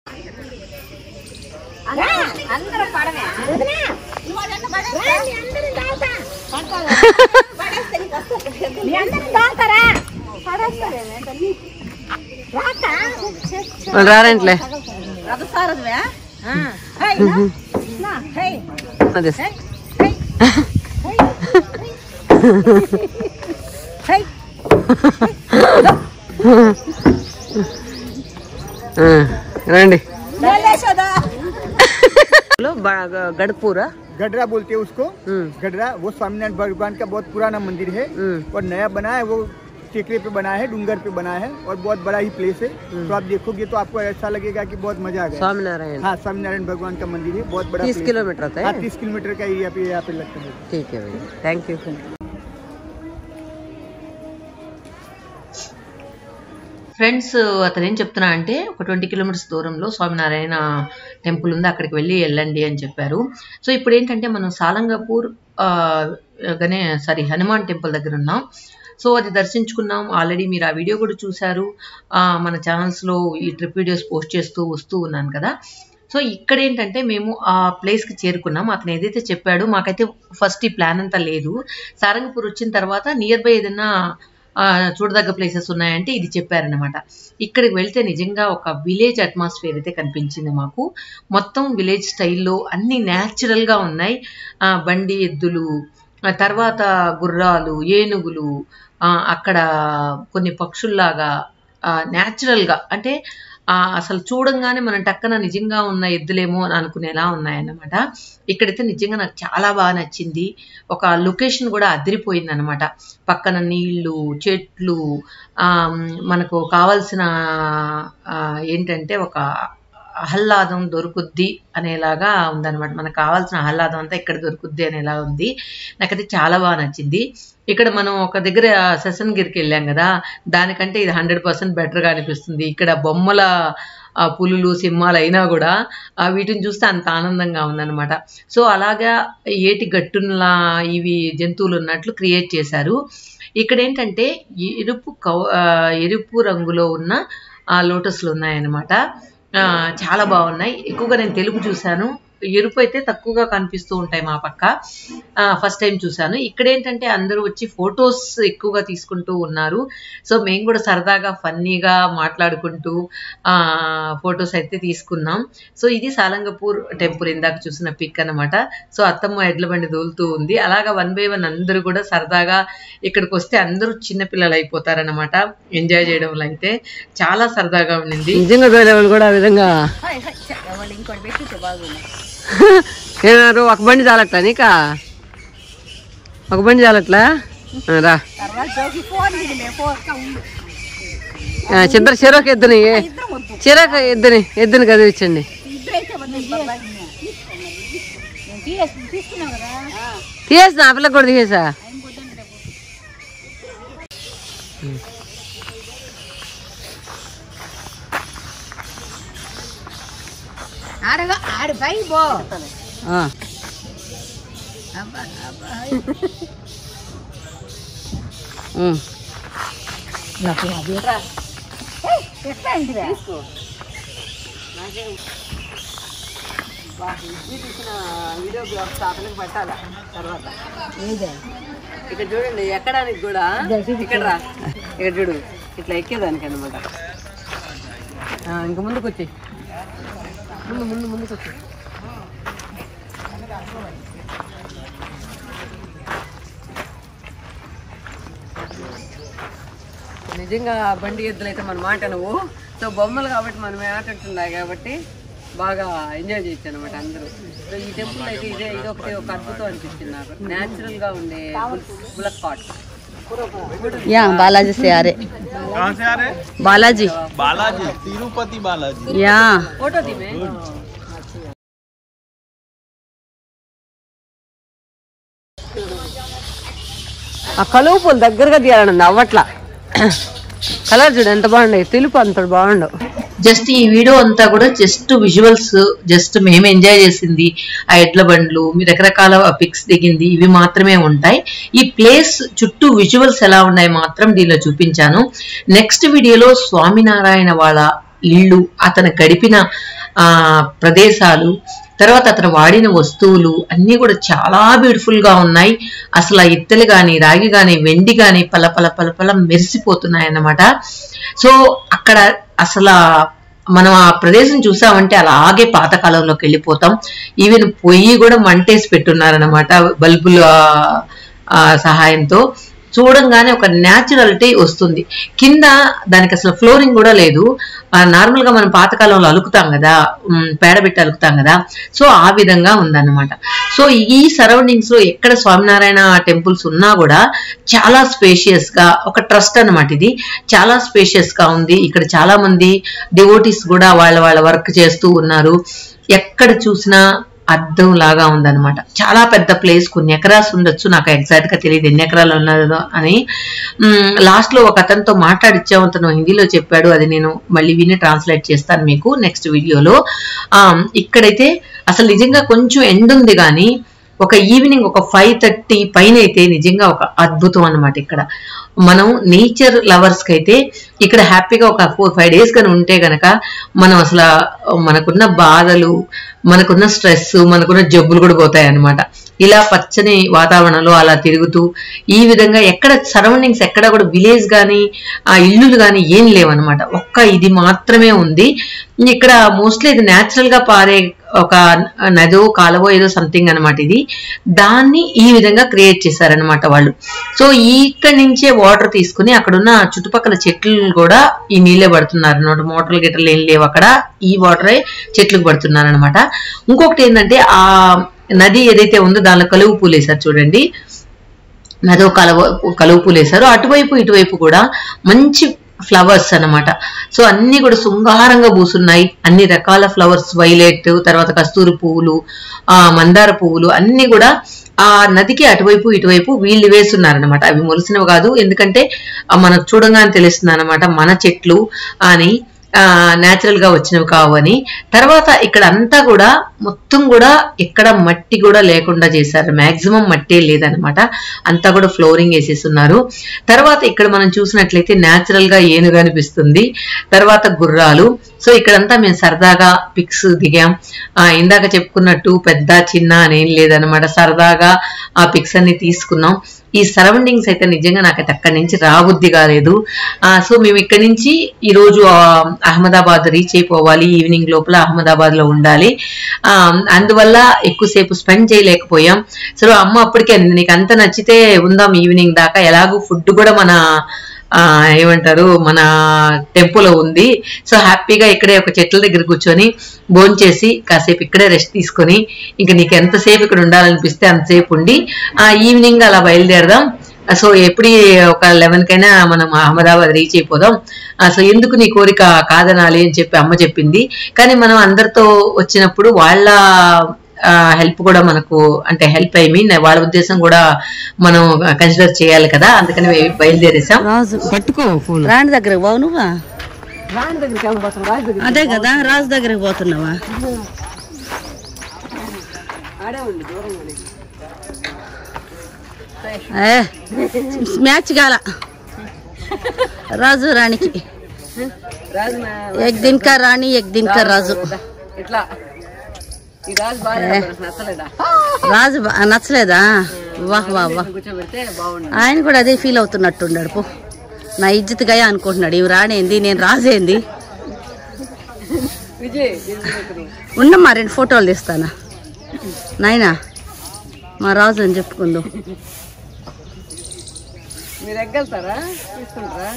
అందరూ పడవే రారంట్లే అదే రండి गढ़पुरा गढ़रा बोलते हैं उसको। गढ़रा वो स्वामीनारायण भगवान का बहुत पुराना मंदिर है और नया बना है, वो टेकरे पे बना है, डूंगर पे बना है और बहुत बड़ा ही प्लेस है। तो आप देखोगे तो आपको ऐसा लगेगा कि बहुत मजा आ गया। स्वामीनारायण, हाँ स्वामीनारायण भगवान का मंदिर है, बहुत बड़ा 30 किलोमीटर होता है। 30 किलोमीटर का एरिया पे यहाँ पे लगता है। ठीक है भैया, थैंक यू। ఫ్రెండ్స్ అతను ఏం చెప్తున్నా అంటే ఒక 20 కిలోమీటర్స్ దూరంలో స్వామినారాయణ టెంపుల్ ఉంది, అక్కడికి వెళ్ళండి అని చెప్పారు. సో ఇప్పుడు ఏంటంటే మనం సాలంగపూర్ హనుమాన్ టెంపుల్ దగ్గర ఉన్నాం. సో అది దర్శించుకున్నాం. ఆల్రెడీ మీరు ఆ వీడియో కూడా చూశారు. మన ఛానల్స్లో ఈ ట్రిప్ వీడియోస్ పోస్ట్ చేస్తూ వస్తూ ఉన్నాను కదా. సో ఇక్కడ ఏంటంటే మేము ఆ ప్లేస్కి చేరుకున్నాం. అతను ఏదైతే చెప్పాడో మాకైతే ఫస్ట్ ఈ ప్లాన్ అంతా లేదు. సారంగపూర్ వచ్చిన తర్వాత నియర్ బై ఏదైనా చూడదగ్గ ప్లేసెస్ ఉన్నాయంటే ఇది చెప్పారనమాట. ఇక్కడికి వెళ్తే నిజంగా ఒక విలేజ్ అట్మాస్ఫియర్ అయితే కనిపించింది మాకు. మొత్తం విలేజ్ స్టైల్లో అన్ని న్యాచురల్గా ఉన్నాయి. బండి ఎద్దులు, తర్వాత గుర్రాలు, ఏనుగులు, అక్కడ కొన్ని పక్షుల్లాగా న్యాచురల్గా అంటే అసలు చూడంగానే మనం టక్కన నిజంగా ఉన్న ఎద్దులేమో అని అనుకునేలా ఉన్నాయన్నమాట. ఇక్కడైతే నిజంగా నాకు చాలా బాగా నచ్చింది. ఒక లొకేషన్ కూడా అదిరిపోయింది అనమాట. పక్కన నీళ్లు, చెట్లు, మనకు కావాల్సిన ఏంటంటే ఒక ఆహ్లాదం దొరుకుద్ది అనేలాగా ఉందన్నమాట. మనకు కావాల్సిన ఆహ్లాదం అంతా ఇక్కడ దొరుకుద్ది అనేలా ఉంది. నాకైతే చాలా బాగా నచ్చింది. ఇక్కడ మనం ఒక దగ్గర సెషన్గిరికి వెళ్ళాం కదా, దానికంటే ఇది 100% బెటర్గా అనిపిస్తుంది. ఇక్కడ బొమ్మల పులులు, సింహాలు అయినా కూడా వీటిని చూస్తే అంత ఆనందంగా ఉందన్నమాట. సో అలాగా ఏటి గట్టులా ఇవి జంతువులు ఉన్నట్లు క్రియేట్ చేశారు. ఇక్కడ ఏంటంటే ఎరుపు రంగులో ఉన్న లోటస్లు ఉన్నాయన్నమాట. చాలా బాగున్నాయి. ఎక్కువగా నేను తెలుగు చూశాను, ఎరుపు అయితే తక్కువగా కనిపిస్తూ ఉంటాయి మా పక్క. ఫస్ట్ టైం చూశాను. ఇక్కడ ఏంటంటే అందరూ వచ్చి ఫొటోస్ ఎక్కువగా తీసుకుంటూ ఉన్నారు. సో మేము కూడా సరదాగా ఫన్నీగా మాట్లాడుకుంటూ ఫొటోస్ అయితే తీసుకున్నాం. సో ఇది సాలంగపూర్ టెంపుల్ ఇందాక చూసిన పిక్ అనమాట. సో అత్తమ్మ ఎడ్ల బండి దోలుతూ ఉంది. అలాగా 1 by 1 అందరూ కూడా సరదాగా ఇక్కడికి వస్తే అందరూ చిన్నపిల్లలు అయిపోతారనమాట. ఎంజాయ్ చేయడంలో అయితే చాలా సరదాగా ఉండింది. నిజంగా కూడా ఆ విధంగా ఏమన్నారు, ఒక బండి చాలట్లా నీకా, ఒక బండి చాలట్లా రా చెరొక ఎద్దుని కదిలించండి. తీసేసిన ఆ పిల్లకి కూడా తీసేసా. వీడియో బ్లాగ్స్ అతనికి పెట్టాలా తర్వాత. ఇక్కడ చూడండి ఎక్కడానికి కూడా, ఇక్కడ రా, ఇక్కడ చూడు ఇట్లా ఎక్కేదానికి అనమాట. ఇంక ముందుకు వచ్చి ముందుకు వచ్చి నిజంగా బండి ఎద్దులు అయితే మన మాట నువ్వు. సో బొమ్మలు కాబట్టి మనం ఆటంటున్నాయి కాబట్టి బాగా ఎంజాయ్ చేయొచ్చు అనమాట అందరూ. సో ఈ టెంపుల్ అయితే ఇదొకటి ఒక అద్భుతం అనిపించింది నాకు. న్యాచురల్ గా ఉండే బుల్లక్ కార్ట్. या बालाजी से आ रहे। कहाँ से आ रहे? बालाजी तिरुपति बालाजी। या फोटो दी मैं ఆ కలువ పూలు దగ్గరగా తీయాలనుంది, అవ్వట్లా. కలర్ చూడు ఎంత బాగుండవు, తెలుపు అంత బాగుండవు. జస్ట్ ఈ వీడియో అంతా కూడా జస్ట్ విజువల్స్, జస్ట్ మేము ఎంజాయ్ చేసింది ఆ ఎడ్ల బండ్లు, మీ రకరకాల పిక్స్ దిగింది, ఇవి మాత్రమే ఉంటాయి. ఈ ప్లేస్ చుట్టూ విజువల్స్ ఎలా ఉన్నాయి మాత్రం దీనిలో చూపించాను. నెక్స్ట్ వీడియోలో స్వామినారాయణ వాళ్ళ ఇళ్ళు, అతను గడిపిన ప్రదేశాలు, తర్వాత అతను వాడిన వస్తువులు అన్నీ కూడా చాలా బ్యూటిఫుల్ గా ఉన్నాయి. అసలు ఆ ఇత్తడి గాని, రాగి గాని, వెండి గాని పల మెరిసిపోతున్నాయి అన్నమాట. సో అక్కడ అసలు మనం ఆ ప్రదేశం చూసామంటే అలాగే పాతకాలంలోకి వెళ్ళిపోతాం. ఈవెన్ పొయ్యి కూడా మంటేసి పెట్టున్నారనమాట బల్బుల సహాయంతో. చూడంగానే ఒక న్యాచురాలిటీ వస్తుంది. కింద దానికి అసలు ఫ్లోరింగ్ కూడా లేదు. నార్మల్ గా మనం పాతకాలంలో అలుకుతాం కదా, పేడబెట్టి అలుకుతాం కదా, సో ఆ విధంగా ఉందన్నమాట. సో ఈ సరౌండింగ్స్ లో ఎక్కడ స్వామినారాయణ టెంపుల్స్ ఉన్నా కూడా చాలా స్పేషియస్ గా, ఒక ట్రస్ట్ అన్నమాట ఇది, చాలా స్పేషియస్ గా ఉంది. ఇక్కడ చాలా మంది డివోటీస్ కూడా వాళ్ళ వర్క్ చేస్తూ ఉన్నారు. ఎక్కడ చూసినా అద్దం లాగా ఉందన్నమాట. చాలా పెద్ద ప్లేస్, కొన్ని ఎకరాస్ ఉండొచ్చు, నాకు ఎగ్జాక్ట్ గా తెలియదు ఎన్ని ఎకరాలు ఉన్నదో అని. లాస్ట్ లో ఒక అతనితో మాట్లాడిచ్చాము, అతను హిందీలో చెప్పాడు, అది నేను మళ్ళీ విని ట్రాన్స్లేట్ చేస్తాను మీకు నెక్స్ట్ వీడియోలో. ఇక్కడైతే అసలు నిజంగా కొంచెం ఎండ్ ఉంది కానీ ఒక ఈవినింగ్ ఒక 5:30 పైన అయితే నిజంగా ఒక అద్భుతం అన్నమాట. ఇక్కడ మనం నేచర్ లవర్స్ కి అయితే ఇక్కడ హ్యాపీగా ఒక 4-5 డేస్ కానీ ఉంటే గనక మనం అసలు మనకున్న బాధలు, మనకున్న స్ట్రెస్, మనకున్న జబ్బులు కూడా పోతాయి అన్నమాట. ఇలా పచ్చని వాతావరణంలో అలా తిరుగుతూ ఈ విధంగా ఎక్కడ సరౌండింగ్స్ ఎక్కడ కూడా విలేజ్ కానీ ఇల్లులు కానీ ఏం లేవన్నమాట. ఒక్క ఇది మాత్రమే ఉంది. ఇక్కడ మోస్ట్లీ ఇది న్యాచురల్ గా పారే ఒక నదో కాలవో ఏదో సంథింగ్ అనమాట. ఇది దాన్ని ఈ విధంగా క్రియేట్ చేశారనమాట వాళ్ళు. సో ఇక్కడి నుంచే వాటర్ తీసుకుని అక్కడున్న చుట్టుపక్కల చెట్లు కూడా ఈ నీళ్ళే పడుతున్నారు అనమాట. మోటార్లు గిట్టర్లు ఏం లేవు అక్కడ, ఈ వాటరే చెట్లకు పడుతున్నారు అనమాట. ఇంకొకటి ఏంటంటే ఆ నది ఏదైతే ఉందో దానిలో కలువు పూలు వేశారు చూడండి, నదో కలువు పూలు వేశారు. అటువైపు ఇటువైపు కూడా మంచి ఫ్లవర్స్ అన్నమాట. సో అన్ని కూడా శృంగారంగా పూసున్నాయి, అన్ని రకాల ఫ్లవర్స్, వైలెట్, తర్వాత కస్తూరి పువ్వులు, మందార పువ్వులు అన్ని కూడా ఆ నదికి అటువైపు ఇటువైపు వీళ్ళు వేస్తున్నారనమాట. అవి మొలిసినవి కాదు, ఎందుకంటే మనకు చూడంగానే తెలుస్తుంది అనమాట మన చెట్లు అని, న్యాచురల్ గా వచ్చినవి కావు అని. తర్వాత ఇక్కడ అంతా కూడా మొత్తం కూడా ఎక్కడ మట్టి కూడా లేకుండా చేశారు, మాక్సిమం మట్టే లేదనమాట, అంతా కూడా ఫ్లోరింగ్ వేసేస్తున్నారు. తర్వాత ఇక్కడ మనం చూసినట్లయితే న్యాచురల్ గా ఏనుగు అనిపిస్తుంది, తర్వాత గుర్రాలు. సో ఇక్కడంతా మేము సరదాగా పిక్స్ దిగాం. ఇందాక చెప్పుకున్నట్టు పెద్ద చిన్న అనేం లేదనమాట, సరదాగా ఆ పిక్స్ అన్ని తీసుకున్నాం. ఈ సరౌండింగ్స్ అయితే నిజంగా నాకైతే అక్కడి నుంచి రాబుద్ది కాలేదు. సో మేము ఇక్కడి నుంచి ఈరోజు అహ్మదాబాద్ రీచ్ అయిపోవాలి, ఈవినింగ్ లోపల అహ్మదాబాద్ లో ఉండాలి. అందువల్ల ఎక్కువసేపు స్పెండ్ చేయలేకపోయాం. సో అమ్మ అప్పటికే నీకు అంత నచ్చితే ఉందాం ఈవినింగ్ దాకా, ఎలాగూ ఫుడ్ కూడా మన ఏమంటారు మన టెంపుల్ ఉంది. సో హ్యాపీగా ఇక్కడే ఒక చెట్ల దగ్గర కూర్చొని భోంచేసి కాసేపు ఇక్కడే రెస్ట్ తీసుకొని ఇంకా నీకు ఎంతసేపు ఇక్కడ ఉండాలనిపిస్తే అంతసేపు ఉండి ఈవినింగ్ అలా బయలుదేరదాం. సో ఎప్పుడు ఒక 11 కైనా మనం అహ్మదాబాద్ రీచ్ అయిపోదాం. సో ఎందుకు నీ కోరిక కాదనాలి అని చెప్పి అమ్మ చెప్పింది. కానీ మనం అందరితో వచ్చినప్పుడు వాళ్ళ హెల్ప్ కూడా మనకు, అంటే హెల్ప్ ఐ మీన్ వాళ్ళ ఉద్దేశం కూడా మనం కన్సిడర్ చేయాలి కదా, అందుకని బయలుదేరేసాం. పట్టుకో రాణి దగ్గరకు పోవు నువ్వా? అదే కదా రాజు దగ్గరకు పోతున్నావా? మ్యాచ్ కాల రాజు రాణికి, ఎక్ దిన్ కా రాణి ఎక్ దిన్ కా రాజు. రాజు నచ్చలేదా? వాహ్ వాహ్ వాహ్, ఆయన కూడా అదే ఫీల్ అవుతున్నట్టున్నాడు. పో నా ఇజ్జత్గా అనుకుంటున్నాడు, ఇవి రాణేంది నేను రాజేంది. ఉన్నమ్మా 2 ఫోటోలు తీస్తానా నాయనా, మా రాజు అని చెప్పుకుందాం. మీరు ఎగ్గలుతారా తీసుకుంటారా?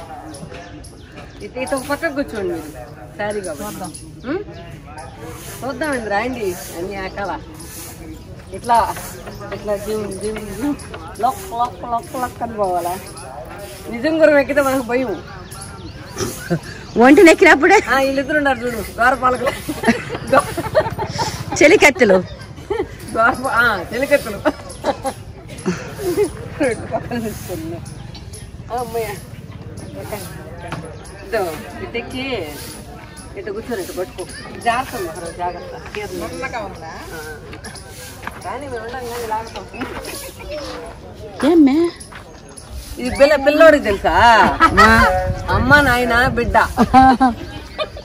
ఇటు ఒక పక్కకు కూర్చోండి మీరు, శారీ కాబట్టి చూద్దామండి, రాయండి అన్ని ఆకాల ఇట్లా ఇట్లా జిమ్ జిమ్ జిమ్ లొక్ లొక్ లొక్ లొక్ అని పోవాలా? నిజం గురం ఎక్కితే మనకు భయం. ఒంటి నెక్కినప్పుడే వీళ్ళిద్దరు ఉన్నారు చూడు, గోరపాలకులు చెలికత్తెలు, చెలికత్తులు. అమ్మయ్య ఇటెక్కి ఇటు కూర్చొని ఇటు పట్టుకో, జాగ్రత్త జాగ్రత్త. కానీ మేము ఉండం కానీ లాగుతాం. ఏమే ఇది పిల్లోడికి తెలుసా? అమ్మ నాయన బిడ్డ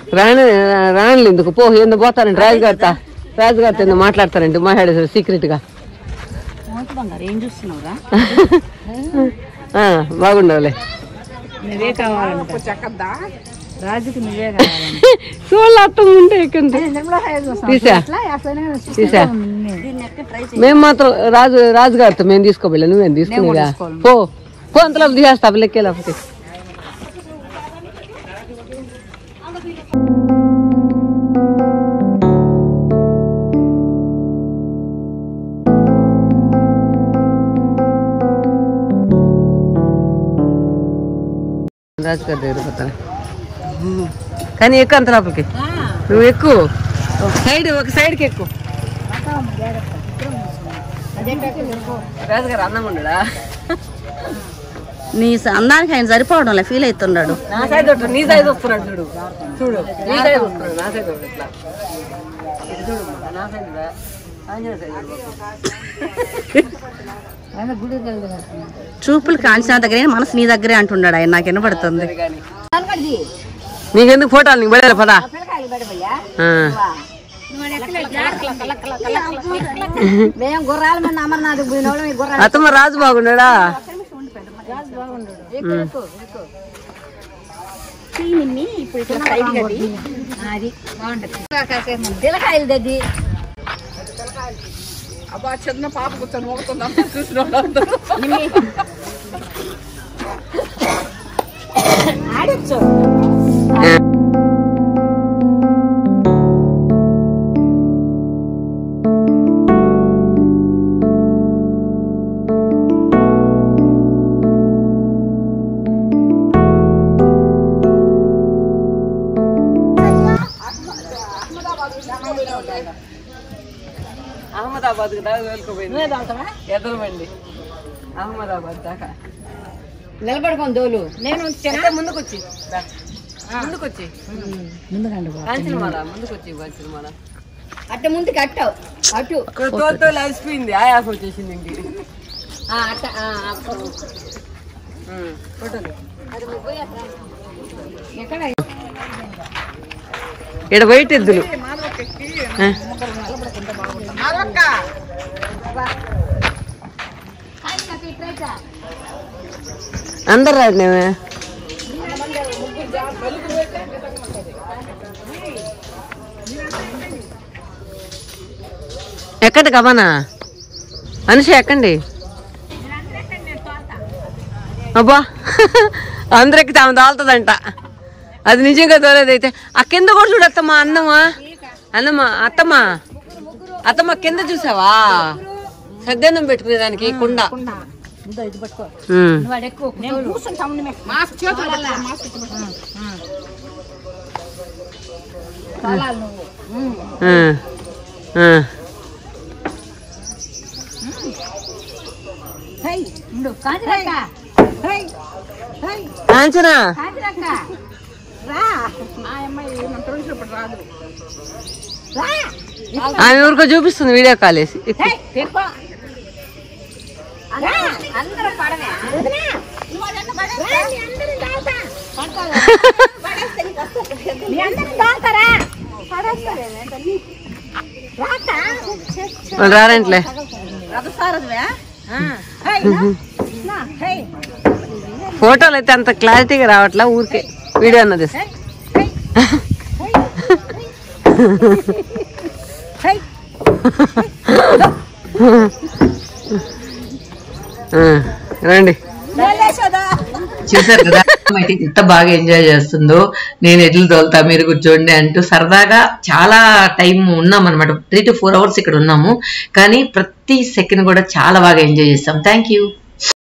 రాణులు ఎందుకు పో ఎందుకు పోతారండి రాజుగారితో ఎందుకు మాట్లాడతారండి మాట్లాడేసారు సీక్రెట్ గా ఏం చూస్తున్నావురా బాగుండవులే నువ్వే కావాలంట రాజుకి నువ్వే కావాలంట చూడాలి అర్థం ఉంటే తీసా మేము మాత్రం రాజుగారితో మేము తీసుకోబోలే నువ్వేం తీసుకునేదా పో అంతలో తీసేస్తా లెక్కే లేకపోతే రాజుగారి దగ్గర పోతాను కానీ ఎక్కువ అంత లోపలికి నువ్వు ఎక్కువ ఒక సైడ్కి ఎక్కువ రాజుగారు అన్నం ఉండడా నీ అందానికి ఆయన సరిపోవడం ఫీల్ అవుతున్నాడు నా సైడ్ నీ సైడ్ వస్తున్నాడు చూడు నీ సైడ్ వస్తున్నాడు నా సైడ్ ఇట్లా చూడు నా సైడ్ చూపులు కాల్చిన దగ్గరే మనసు నీ దగ్గరే అంటున్నాడు ఆయన నాకు వినపడుతుంది నీకెందుకు ఫోటోలు నీకు పడాలి పదా అత్తమ్మ రాజు బాగున్నాడా అబ్బా చిన్న పాప కూర్చొని మోగుతున్నాం చూసిన ఆడచ్చు అహ్మదాబాద్ దాకా వెళ్ళిపోయింది ఎదరమండి అహ్మదాబాద్ దాకా నిలబడుకోండి దోలు నేను ముందుకొచ్చి కాంచనమాల ముందుకొచ్చి కాంచనమాల అట్ట ముందుకి అట్టావు అటు తోలుతో అలసిపోయింది ఆయాస వచ్చేసింది ఇంటికి ఎక్కడ ఇక్కడ బయట ఎద్దులు అందరు రాడినేమే ఎక్కడి కమనా మనిషి ఎక్కండి అబ్బా అందరికి తాము తాలుతుందంట అది నిజంగా తోలేదైతే ఆ కింద కూడా చూడత్తమ్మా అత్తమ్మా కింద చూసావా సద్దన్నం పెట్టుకునే దానికి కుండ కాంచనా ఆమె ఊరికో చూపిస్తుంది వీడియో కాల్ వేసి రారంట్లే ఫోటోలు అయితే అంత క్లారిటీగా రావట్లా ఊరికే వీడియో అన్నది రండి చూసారు కదా ఎంత బాగా ఎంజాయ్ చేస్తుందో నేను ఎడ్లు తోలుతా మీరు కూర్చోండి అంటూ సరదాగా చాలా టైం ఉన్నాం అనమాట 3 to 4 hours ఇక్కడ ఉన్నాము కానీ ప్రతి సెకండ్ కూడా చాలా బాగా ఎంజాయ్ చేస్తాం థ్యాంక్ యూ